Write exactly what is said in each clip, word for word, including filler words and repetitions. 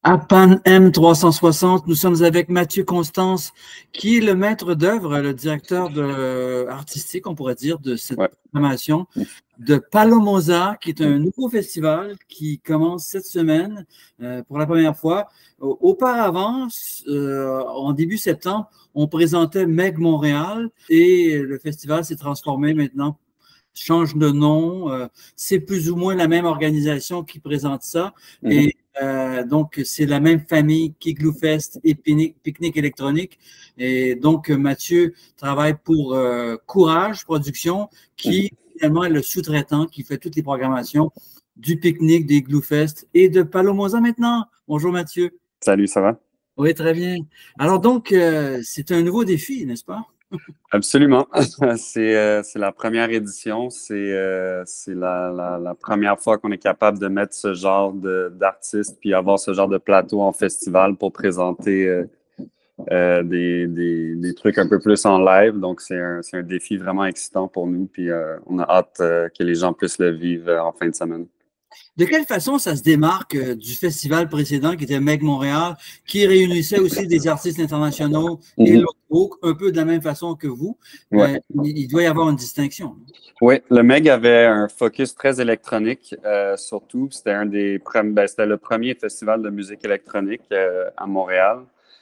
À Pan M trois cent soixante, nous sommes avec Mathieu Constance, qui est le maître d'œuvre, le directeur de, artistique, on pourrait dire, de cette Ouais. programmation de Palomosa, qui est un nouveau festival qui commence cette semaine euh, pour la première fois. Auparavant, euh, en début septembre, on présentait Meg Montréal et le festival s'est transformé maintenant, change de nom. Euh, c'est plus ou moins la même organisation qui présente ça. Mm-hmm. Et Euh, donc, c'est la même famille qu'Igloo Fest et Pique-Nique électronique. Et donc, Mathieu travaille pour euh, Courage Productions, qui finalement est le sous-traitant qui fait toutes les programmations du Pique-Nique, des Igloo Fest et de Palomosa maintenant. Bonjour Mathieu. Salut, ça va? Oui, très bien. Alors donc, euh, c'est un nouveau défi, n'est-ce pas? Absolument. C'est euh, c'est la première édition. C'est euh, c'est la, la, la première fois qu'on est capable de mettre ce genre de- d'artistes puis avoir ce genre de plateau en festival pour présenter euh, euh, des, des, des trucs un peu plus en live. Donc, c'est un, c'est un défi vraiment excitant pour nous. Puis, euh, on a hâte euh, que les gens puissent le vivre euh, en fin de semaine. De quelle façon ça se démarque euh, du festival précédent qui était Meg Montréal, qui réunissait aussi des artistes internationaux et Mm-hmm. locaux, un peu de la même façon que vous? Ouais. Euh, il, il doit y avoir une distinction. Oui, le Meg avait un focus très électronique, euh, surtout. C'était un des prem- ben, c'était le premier festival de musique électronique euh, à Montréal.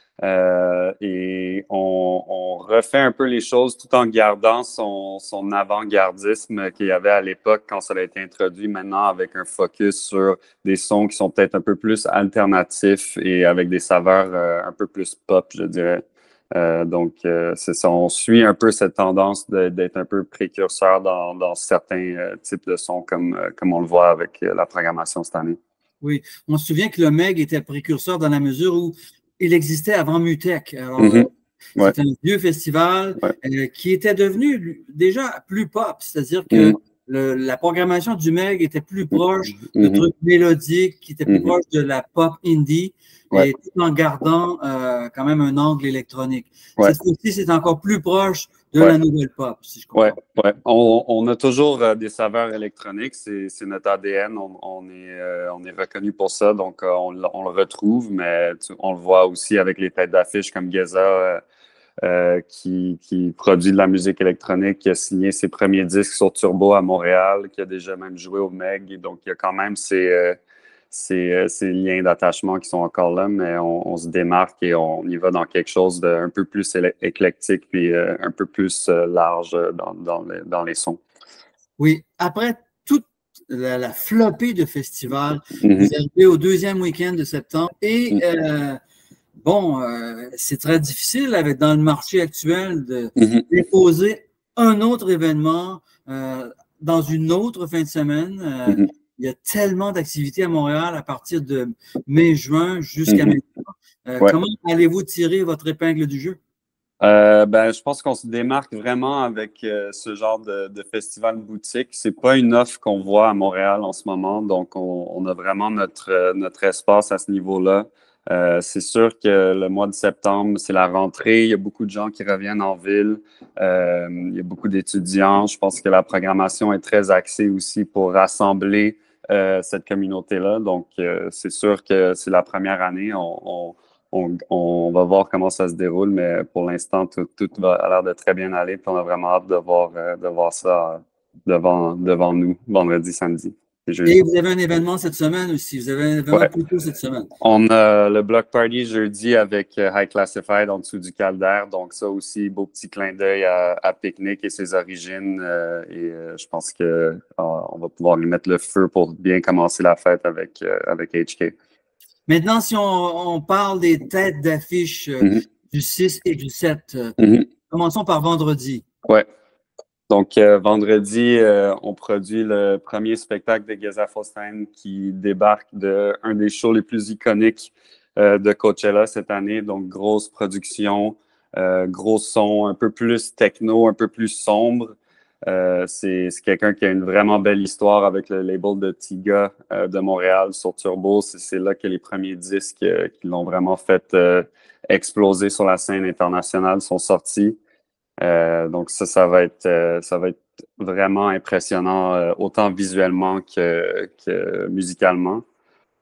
Euh, et on, on refait un peu les choses tout en gardant son, son avant-gardisme qu'il y avait à l'époque quand ça a été introduit, maintenant avec un focus sur des sons qui sont peut-être un peu plus alternatifs et avec des saveurs euh, un peu plus pop, je dirais. Euh, donc, euh, c'est ça, on suit un peu cette tendance de- d'être un peu précurseur dans, dans certains euh, types de sons, comme, euh, comme on le voit avec euh, la programmation cette année. Oui, on se souvient que le Meg était précurseur dans la mesure où il existait avant Mutech. Alors, euh, Mm-hmm. Ouais. c'est un vieux festival Ouais. euh, qui était devenu lui, déjà plus pop, c'est-à-dire que Mm-hmm. le, la programmation du Meg était plus proche de Mm-hmm. trucs mélodiques, qui était plus Mm-hmm. proche de la pop indie, Ouais. et tout en gardant euh, quand même un angle électronique. Ouais. Cette fois-ci, c'est encore plus proche de Ouais. la nouvelle pop, si je comprends. Ouais, ouais. On, on a toujours euh, des saveurs électroniques, c'est c'est notre A D N, on, on est, euh, on est reconnu pour ça, donc euh, on, l- on le retrouve, mais tu- on le voit aussi avec les têtes d'affiche comme Geza, euh, euh, qui, qui produit de la musique électronique, qui a signé ses premiers disques sur Turbo à Montréal, qui a déjà même joué au Meg, et donc il y a quand même ces, euh, ces, euh, ces liens d'attachement qui sont encore là, mais on, on se démarque et on y va dans quelque chose d'un peu plus élé- éclectique puis euh, un peu plus euh, large euh, dans, dans, les, dans les sons. Oui, après toute la, la flopée de festivals, vous Mm-hmm. arrivez au deuxième week-end de septembre et euh, bon, euh, c'est très difficile avec dans le marché actuel de Mm-hmm. déposer un autre événement euh, dans une autre fin de semaine. Euh, Mm-hmm. il y a tellement d'activités à Montréal à partir de mai-juin jusqu'à Mm-hmm. maintenant. Euh, Ouais. comment allez-vous tirer votre épingle du jeu? Euh, ben, je pense qu'on se démarque vraiment avec euh, ce genre de, de festival boutique. C'est pas une offre qu'on voit à Montréal en ce moment, donc on, on a vraiment notre, euh, notre espace à ce niveau-là. Euh, c'est sûr que le mois de septembre, c'est la rentrée. Il y a beaucoup de gens qui reviennent en ville. Euh, il y a beaucoup d'étudiants. Je pense que la programmation est très axée aussi pour rassembler euh, cette communauté-là. Donc, euh, c'est sûr que c'est la première année. On, on on, on va voir comment ça se déroule, mais pour l'instant, tout, tout va, a l'air de très bien aller. Puis on a vraiment hâte de voir, euh, de voir ça devant, devant nous, vendredi, samedi et jeudi. Et vous avez un événement cette semaine aussi. Vous avez un événement Ouais. plus tôt cette semaine. On a le Block Party jeudi avec euh, High Classified en dessous du caldaire. Donc, ça aussi, beau petit clin d'œil à, à Picnic et ses origines. Euh, et euh, je pense que euh, on va pouvoir lui mettre le feu pour bien commencer la fête avec, euh, avec H K. Maintenant, si on, on parle des têtes d'affiche euh, Mm-hmm. du six et du sept, euh, Mm-hmm. commençons par vendredi. Ouais. Donc, euh, vendredi, euh, on produit le premier spectacle de Geza Faustin qui débarque de un des shows les plus iconiques euh, de Coachella cette année. Donc, grosse production, euh, gros son, un peu plus techno, un peu plus sombre. Euh, c'est c'est quelqu'un qui a une vraiment belle histoire avec le label de Tiga euh, de Montréal sur Turbo. C'est c'est là que les premiers disques euh, qui l'ont vraiment fait euh, exploser sur la scène internationale sont sortis. Euh, donc ça, ça va être, euh, ça va être vraiment impressionnant, euh, autant visuellement que, que musicalement.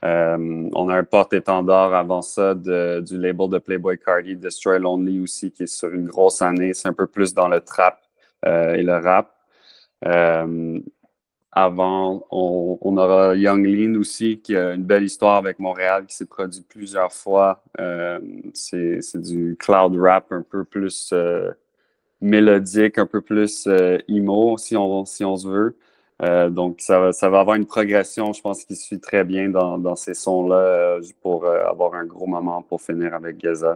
Euh, on a un porte-étendard avant ça de, du label de Playboi Carti, Destroy Lonely aussi, qui est sur une grosse année. C'est un peu plus dans le trap euh, et le rap. Euh, avant, on, on aura Young Lean aussi, qui a une belle histoire avec Montréal, qui s'est produit plusieurs fois. Euh, c'est, c'est du cloud rap un peu plus euh, mélodique, un peu plus euh, emo, si on, si on se veut. Euh, donc, ça va, ça va avoir une progression, je pense, qui suit très bien dans, dans ces sons-là euh, pour euh, avoir un gros moment pour finir avec Geza.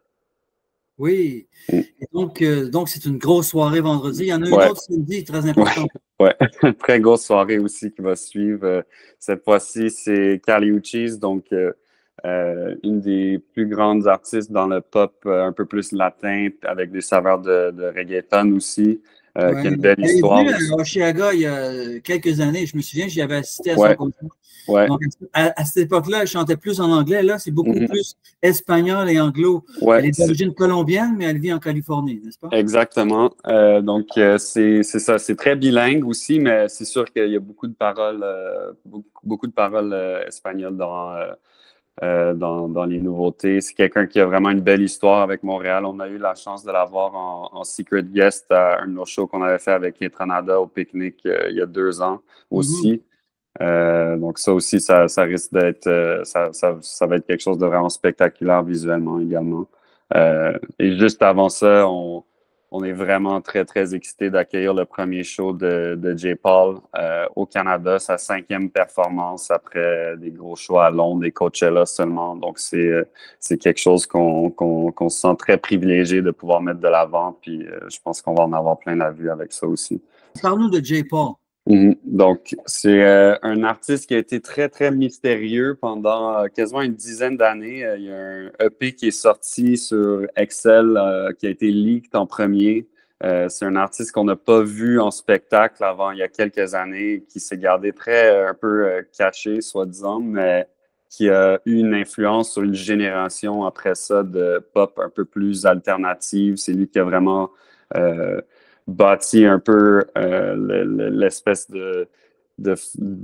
Oui. Mm. Et donc, euh, donc, c'est une grosse soirée vendredi. Il y en a une Ouais. autre samedi très importante. Ouais, ouais. Très grosse soirée aussi qui va suivre. Euh, cette fois-ci, c'est Kali Uchis, donc euh, euh, une des plus grandes artistes dans le pop euh, un peu plus latin, avec des saveurs de, de reggaeton aussi, euh, Ouais. qui a une belle Elle est histoire venue aussi. à Oshiaga il y a quelques années. Je me souviens, j'y avais assisté à Ouais. son concert. Ouais. Donc, à, à cette époque-là, elle chantait plus en anglais. Là, c'est beaucoup Mm-hmm. plus espagnol et anglo. Ouais, elle est d'origine colombienne, mais elle vit en Californie, n'est-ce pas? Exactement. Euh, donc, euh, c'est, c'est ça. C'est très bilingue aussi, mais c'est sûr qu'il y a beaucoup de paroles, euh, beaucoup, beaucoup de paroles euh, espagnoles dans, euh, euh, dans, dans les nouveautés. C'est quelqu'un qui a vraiment une belle histoire avec Montréal. On a eu la chance de l'avoir en, en secret guest à un de nos shows qu'on avait fait avec Etranada au pique-nique euh, il y a deux ans aussi. Mm-hmm. Euh, donc ça aussi, ça, ça risque d'être, euh, ça, ça, ça va être quelque chose de vraiment spectaculaire visuellement également. Euh, et juste avant ça, on, on est vraiment très, très excités d'accueillir le premier show de, de J-Paul euh, au Canada, sa cinquième performance après des gros shows à Londres et Coachella seulement. Donc c'est, c'est quelque chose qu'on, qu'on, qu'on se sent très privilégié de pouvoir mettre de l'avant. Puis euh, je pense qu'on va en avoir plein la vue avec ça aussi. Parle-nous de J-Paul. Mm-hmm. Donc, c'est euh, un artiste qui a été très, très mystérieux pendant euh, quasiment une dizaine d'années. Euh, il y a un E P qui est sorti sur Excel, euh, qui a été leaked en premier. Euh, c'est un artiste qu'on n'a pas vu en spectacle avant il y a quelques années, qui s'est gardé très, euh, un peu euh, caché, soi-disant, mais qui a eu une influence sur une génération après ça de pop un peu plus alternative. C'est lui qui a vraiment... Euh, bâti un peu euh, l'espèce de, de,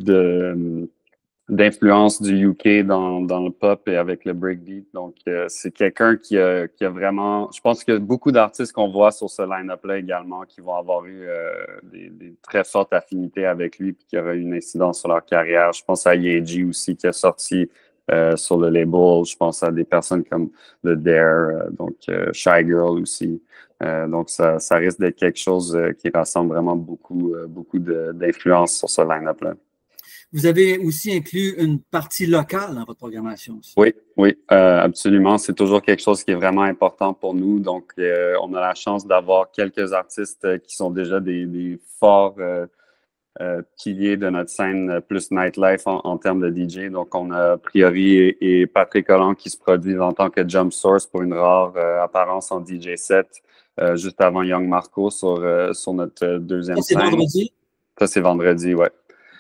de, d'influence du U K dans, dans le pop et avec le breakbeat. Donc, euh, c'est quelqu'un qui a, qui a vraiment... Je pense qu'il y a beaucoup d'artistes qu'on voit sur ce line-up-là également qui vont avoir eu euh, des, des très fortes affinités avec lui et qui auraient eu une incidence sur leur carrière. Je pense à Yeji aussi qui a sorti euh, sur le label. Je pense à des personnes comme The Dare, euh, donc euh, Shy Girl aussi. Euh, donc, ça, ça risque d'être quelque chose euh, qui rassemble vraiment beaucoup, euh, beaucoup de, d'influence sur ce line-up-là. Vous avez aussi inclus une partie locale dans votre programmation aussi. Oui, oui, euh, absolument. C'est toujours quelque chose qui est vraiment important pour nous. Donc, euh, on a la chance d'avoir quelques artistes qui sont déjà des, des forts euh, euh, piliers de notre scène plus nightlife en, en termes de D J. Donc, on a Priori et, et Patrick Holland qui se produisent en tant que Jump Source pour une rare euh, apparence en D J set. Euh, juste avant Young Marco sur, euh, sur notre deuxième Ça, c'est scène. vendredi? Ça, c'est vendredi, ouais.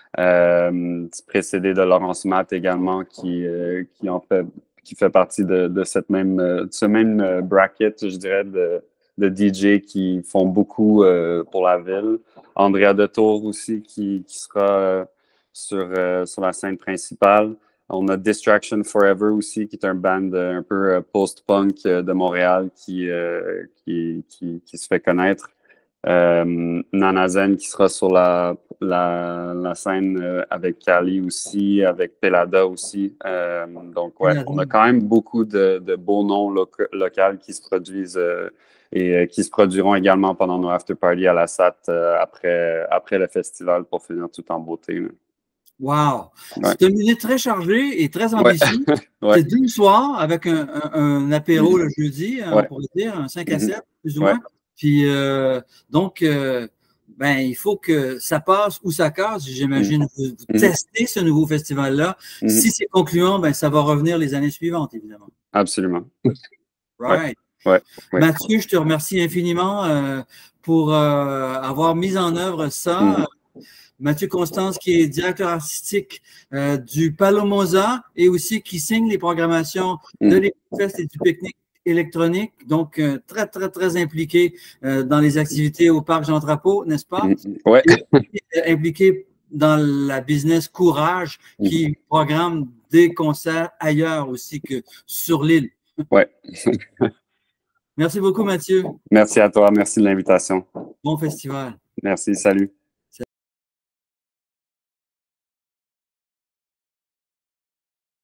Euh, précédé de Laurence Matt également, qui, euh, qui, en fait, qui fait partie de, de, cette même, de ce même bracket, je dirais, de, de D J qui font beaucoup euh, pour la ville. Andrea Detour aussi, qui, qui sera euh, sur, euh, sur la scène principale. On a Distraction Forever aussi, qui est un band un peu post-punk de Montréal qui, euh, qui, qui, qui se fait connaître. Euh, Nana Zen qui sera sur la, la, la scène euh, avec Kali aussi, avec Pelada aussi. Euh, donc, ouais, on a quand même beaucoup de, de beaux noms loca- locaux qui se produisent euh, et euh, qui se produiront également pendant nos after-parties à la S A T euh, après, après le festival pour finir tout en beauté. Là. Wow! Ouais. C'est une minute très chargée et très ambitieuse. Ouais. Ouais. C'est deux soirs avec un, un, un apéro mm-hmm. le jeudi, ouais. On pourrait dire, un cinq à sept, mm-hmm. plus ou moins. Ouais. Puis, euh, donc, euh, ben, il faut que ça passe ou ça casse. J'imagine, mm-hmm. vous, vous mm-hmm. testez ce nouveau festival-là. Mm-hmm. Si c'est concluant, ben, ça va revenir les années suivantes, évidemment. Absolument. Right. Ouais. Ouais. Mathieu, je te remercie infiniment euh, pour euh, avoir mis en œuvre ça. Mm-hmm. Mathieu Constance, qui est directeur artistique euh, du Palomosa et aussi qui signe les programmations mm. de l'Ecofest et du pique-nique électronique. Donc, euh, très, très, très impliqué euh, dans les activités au Parc Jean Drapeau, n'est-ce pas? Mm. Ouais. Et, impliqué dans la business Courage qui mmh. programme des concerts ailleurs aussi que sur l'île. Ouais. Merci beaucoup, Mathieu. Merci à toi. Merci de l'invitation. Bon festival. Merci. Salut.